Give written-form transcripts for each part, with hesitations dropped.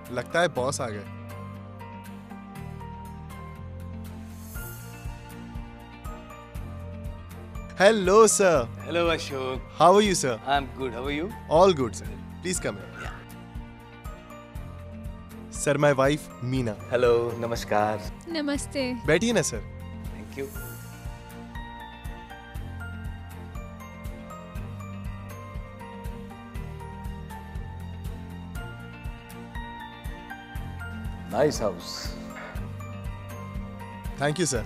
लगता है बॉस आ गए। Hello, sir. Hello, Ashok. How are you, sir? I'm good. How are you? All good, sir. Please come in. Yeah. Sir, my wife, Meena. Hello, namaskar. नमस्ते। बैठिए ना, sir. Thank you. Nice house. Thank you, sir.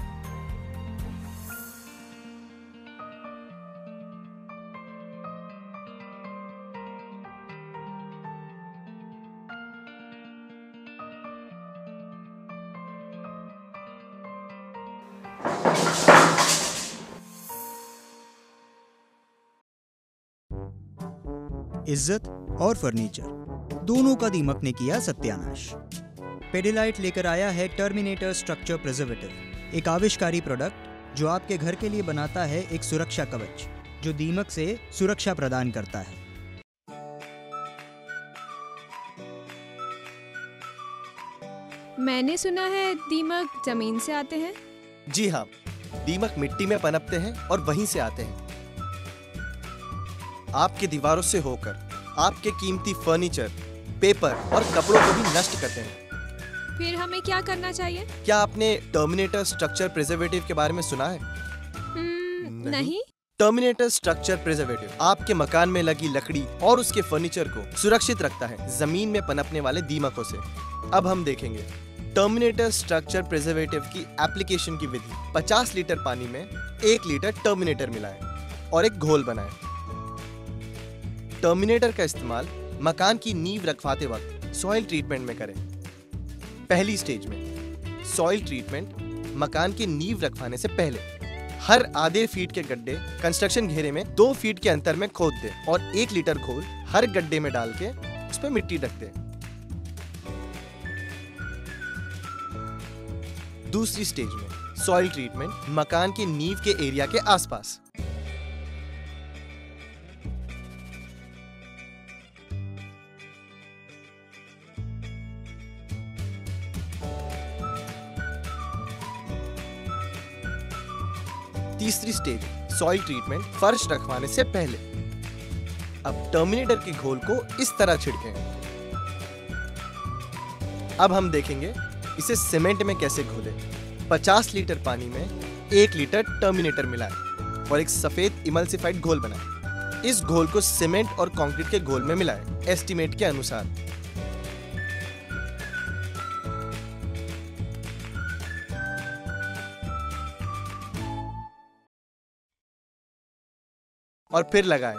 इज्जत और furniture दोनों का दीमक ने किया सत्यानाश। पेडिलाइट लेकर आया है टर्मिनेटर स्ट्रक्चर प्रिजर्वेटिव, एक आविष्कारी प्रोडक्ट जो आपके घर के लिए बनाता है एक सुरक्षा कवच जो दीमक से सुरक्षा प्रदान करता है। मैंने सुना है दीमक जमीन से आते हैं। जी हाँ, दीमक मिट्टी में पनपते हैं और वहीं से आते हैं। आपके दीवारों से होकर आपके कीमती फर्नीचर, पेपर और कपड़ों को भी नष्ट करते हैं। फिर हमें क्या करना चाहिए? क्या आपने टर्मिनेटर स्ट्रक्चर प्रिजर्वेटिव के बारे में सुना है? नहीं। टर्मिनेटर स्ट्रक्चर प्रिजर्वेटिव आपके मकान में लगी लकड़ी और उसके फर्नीचर को सुरक्षित रखता है जमीन में पनपने वाले दीमकों से। अब हम देखेंगे टर्मिनेटर स्ट्रक्चर प्रिजर्वेटिव की एप्लीकेशन की विधि। 50 लीटर पानी में 1 लीटर टर्मिनेटर मिलाएं और एक घोल बनाएं। टर्मिनेटर का इस्तेमाल मकान की नींव रखवाते वक्त सॉइल ट्रीटमेंट में करें। पहली स्टेज में सॉइल ट्रीटमेंट मकान की नींव रखवाने से पहले हर आधे फीट के गड्ढे कंस्ट्रक्शन घेरे में 2 फीट के अंतर में खोद दें और 1 लीटर घोल हर गड्ढे में डाल के उस पर मिट्टी ढक दें। दूसरी स्टेज में सॉइल ट्रीटमेंट मकान की नींव के एरिया के आसपास। तीसरी स्टेज सॉइल ट्रीटमेंट फर्श रखवाने से पहले। अब टर्मिनेटर के घोल को इस तरह छिड़कें। अब हम देखेंगे इसे सीमेंट में कैसे घोलें। 50 लीटर पानी में 1 लीटर टर्मिनेटर मिलाएं और एक सफेद इमल्सिफाइड घोल बनाएं। इस घोल को सीमेंट और कंक्रीट के घोल में मिलाएं एस्टीमेट के अनुसार। और फिर लगाएं।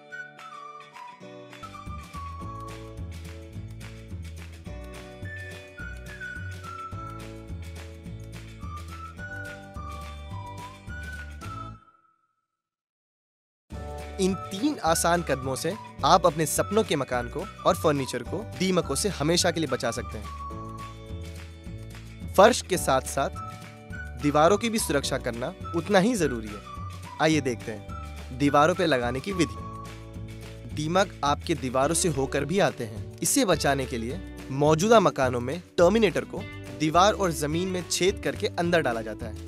इन 3 आसान कदमों से आप अपने सपनों के मकान को और फर्नीचर को दीमकों से हमेशा के लिए बचा सकते हैं। फर्श के साथ साथ दीवारों की भी सुरक्षा करना उतना ही जरूरी है। आइए देखते हैं दीवारों पे लगाने की विधि। दीमक आपके दीवारों से होकर भी आते हैं। इसे बचाने के लिए मौजूदा मकानों में टर्मिनेटर को दीवार और जमीन में छेद करके अंदर डाला जाता है।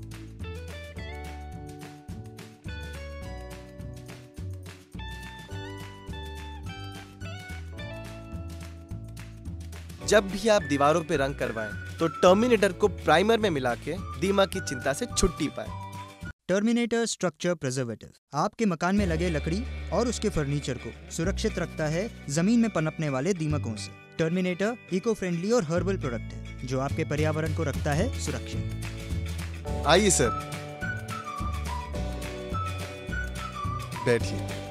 जब भी आप दीवारों पे रंग करवाएं तो टर्मिनेटर को प्राइमर में मिला के दीमक की चिंता से छुट्टी पाएं। टर्मिनेटर स्ट्रक्चर प्रिजर्वेटिव आपके मकान में लगे लकड़ी और उसके फर्नीचर को सुरक्षित रखता है जमीन में पनपने वाले दीमकों से। टर्मिनेटर इको फ्रेंडली और हर्बल प्रोडक्ट है जो आपके पर्यावरण को रखता है सुरक्षित। आइए सर, बैठिए।